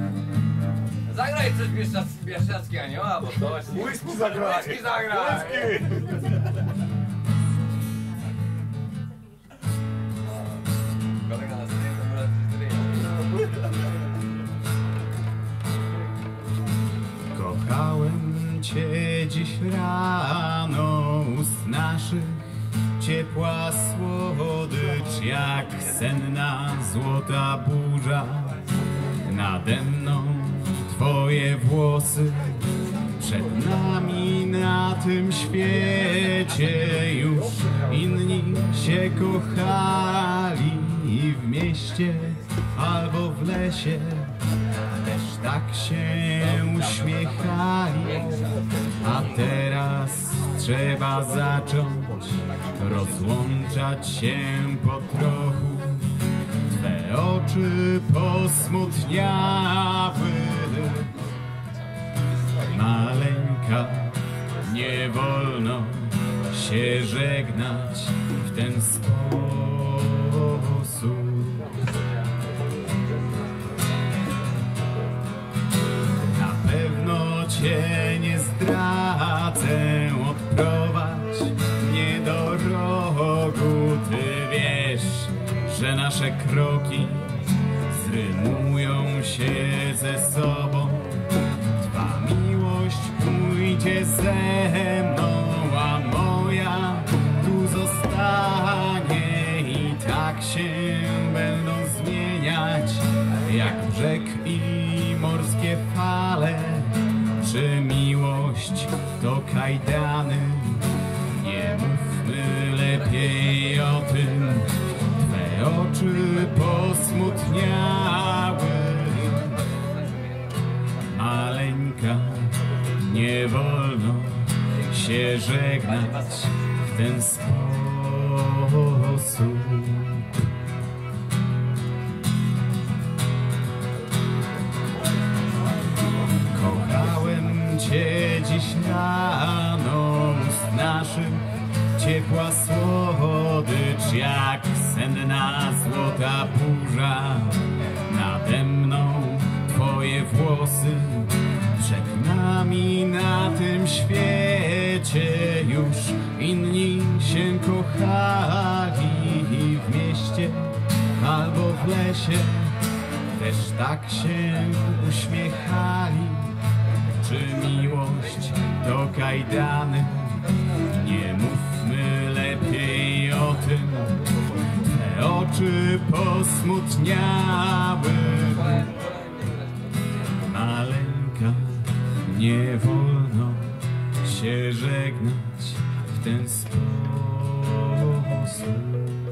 Zagraj coś Bieszczadzki Anioła, bo to właśnie... Whisky zagraj! Whisky zagraj! Kolega na scenie, to może Kochałem Cię dziś rano, ust naszych ciepła słodycz, jak senna złota burza. Nade mną Twoje włosy, przed nami na tym świecie już inni się kochali w mieście albo w lesie. Też tak się uśmiechali, a teraz trzeba zacząć rozłączać się po trochu. Twe oczy posmutniały, maleńka, nie wolno się żegnać w ten sposób. Cię nie zdradzę, odprowadź mnie do rogu. Ty wiesz, że nasze kroki zrymują się ze sobą. Twa miłość pójdzie ze mną, a moja tu zostanie. I tak się będą zmieniać, jak brzeg i morskie fale. Czy miłość to kajdany? Nie mówmy lepiej o tym. Twe oczy posmutniały, maleńka, nie wolno się żegnać w ten sposób. Cię dziś rano, ust naszych ciepła słodycz, jak senna złota burza. Nade mną Twoje włosy, przed nami na tym świecie już inni się kochali w mieście albo w lesie. Też tak się uśmiechali. Czy miłość to kajdany? Nie mówmy lepiej o tym. Te oczy posmutniały, maleńka, nie wolno się żegnać w ten sposób.